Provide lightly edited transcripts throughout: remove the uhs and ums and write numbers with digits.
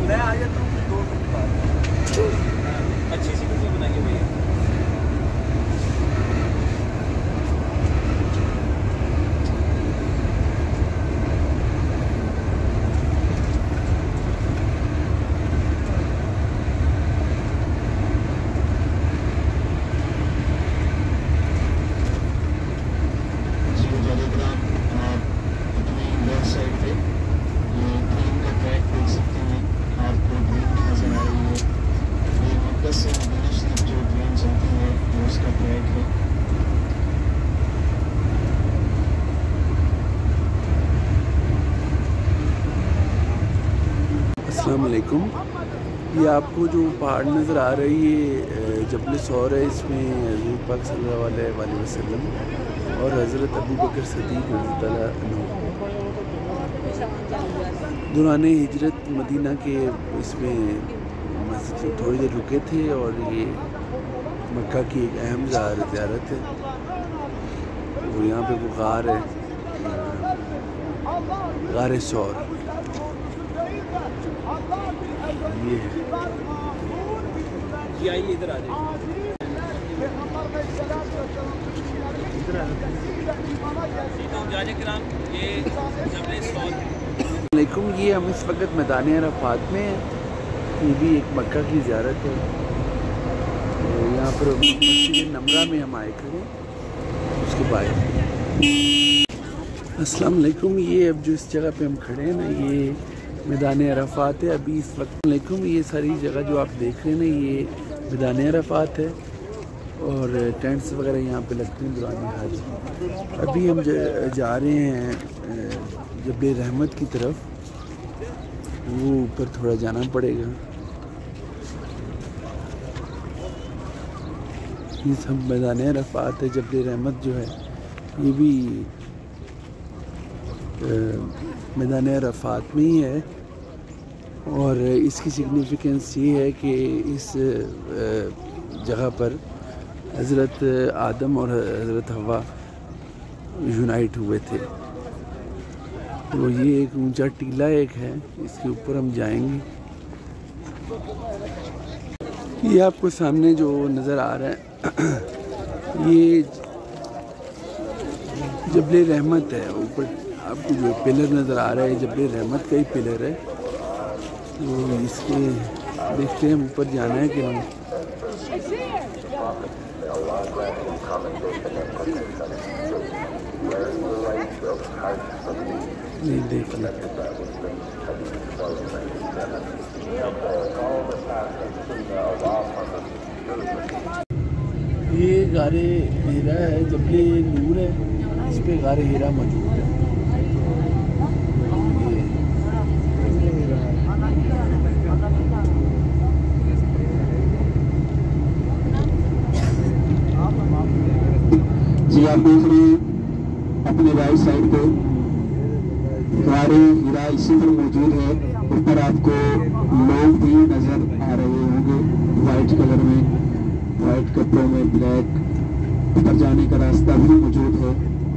मैं आ जाता हूँ कुछ 2 मिनट बाद। अच्छी सी वीडियो बनाइए भैया। अस्सलाम वालेकुम। ये आपको जो पहाड़ नज़र आ रही है जबल सौर है, इसमें हज़रत पाक सल्लल्लाहु अलैहि वसल्लम और हज़रत अबू बकर सिद्दीक़ रज़ियल्लाहु अन्हु दौरान हिजरत मदीना के इसमें मस्जिद में थोड़ी देर रुके थे। और ये मक्का की एक अहम ज़ियारत है। और यहाँ पे वो गार है, गार सौर। ये आइए इधर आ जाइए। ये हम इस वक्त मैदान अरफात में हैं। ये भी एक मक्का की ज़ियारत है। यहाँ पर मस्जिद नमरा में हम आए खड़े उसके बाद। अस्सलाम वालेकुम। ये अब जो इस जगह पे हम खड़े हैं ना, ये मैदान अरफात है। अभी इस वक्त ये सारी जगह जो आप देख रहे हैं ना, ये मैदान अरफात है। और टेंट्स वगैरह यहाँ पे लगते हैं दौरान हज। अभी हम जा रहे हैं जबल रहमत की तरफ। वो ऊपर थोड़ा जाना पड़ेगा। ये सब मैदान अरफात है। जबल रहमत जो है ये भी मैदान अरफात में ही है। और इसकी सिग्निफिकेंस ये है कि इस जगह पर हज़रत आदम और हज़रत हवा यूनाइट हुए थे। तो ये एक ऊंचा टीला एक है, इसके ऊपर हम जाएंगे। ये आपको सामने जो नज़र आ रहा है ये जबल रहमत है। ऊपर आपको जो पिलर नज़र आ रहा है जबल रहमत का ही पिलर है। तो इसके देखते हैं ऊपर जाना है कि नहीं। नहीं देख लिया। ये गारे हीरा है, जबले नूर है, इस पे गारे हीरा मौजूद है। जी आप देख रहे हैं अपने राइट साइड पे गारे हीरा इसी पर मौजूद है। ऊपर आपको लोग भी नजर आ रहे होंगे वाइट कलर में, वाइट कपड़ों में, ब्लैक। ऊपर जाने का रास्ता भी मौजूद है।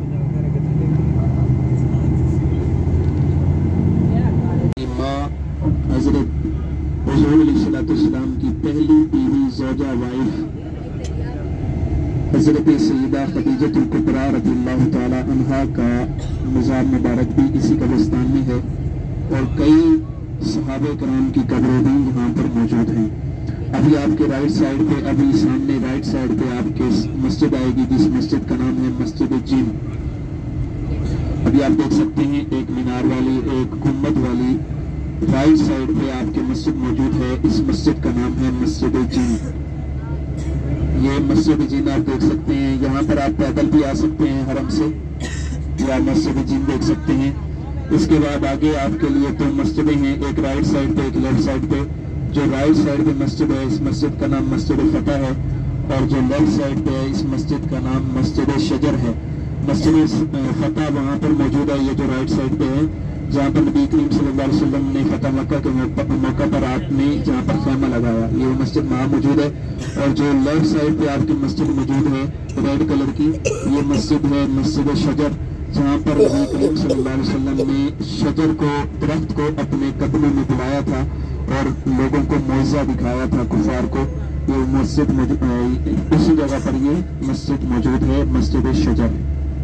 माँ हजरत हुज़ूर अलैहिस्सलाम की पहली बीवी ज़ौजा वाइफ हज़रत सैयदा खदीजतुल कुबरा रज़ियल्लाहु ताला अन्हा का मज़ार मुबारक भी इसी कब्रिस्तान में है। और कई सहाबे कराम की कब्रें भी यहाँ पर मौजूद हैं। अभी आपके राइट साइड पे, अभी सामने राइट साइड पे आपके मस्जिद आएगी, जिस मस्जिद का नाम है मस्जिद जिन। अभी आप देख सकते हैं एक मीनार वाली, एक गुम्बद वाली राइट साइड पे आपके मस्जिद मौजूद है। इस मस्जिद का नाम है मस्जिद जिन। ये मस्जिद जिन आप देख सकते हैं। यहाँ पर आप पैदल भी आ सकते हैं हरम से, या मस्जिद जिन देख सकते हैं। इसके बाद आगे आपके लिए 2 मस्जिदें हैं, एक राइट साइड पे, एक लेफ्ट साइड पे। जो राइट साइड पे मस्जिद है, इस मस्जिद का नाम मस्जिद फतह है। और जो लेफ्ट साइड पे है, इस मस्जिद का नाम मस्जिद शजर है। मस्जिद फतह वहाँ पर मौजूद है, ये जो राइट साइड पे है, जहाँ पर नबी करीम सल्लल्लाहु अलैहि वसल्लम ने फतह मक्का के मौका पर आपने जहाँ पर खैमा लगाया, ये मस्जिद वहाँ मौजूद है। और जो लेफ्ट साइड पे आपकी मस्जिद मौजूद है रेड कलर की, ये मस्जिद है मस्जिद शजर। जहाँ पर नबी करीम सल्लल्लाहु अलैहि वसल्लम ने शजर को, दरख्त को अपने कदमों में बुलाया था और लोगों को मौजा दिखाया था कुफार को। ये मस्जिद इसी जगह पर ये मस्जिद मौजूद है, मस्जिद शजर।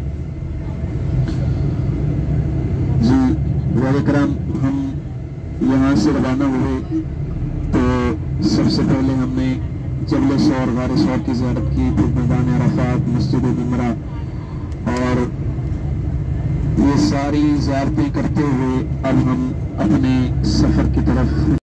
जी वाले कराम, हम यहाँ से रवाना हुए तो सबसे पहले हमने जबल सौर, गार सौर की ज़ियारत की, फिर मैदान अरफात, मस्जिद उमरा, और ये सारी ज़ियारतें करते हुए अब हम अपने सफ़र की तरफ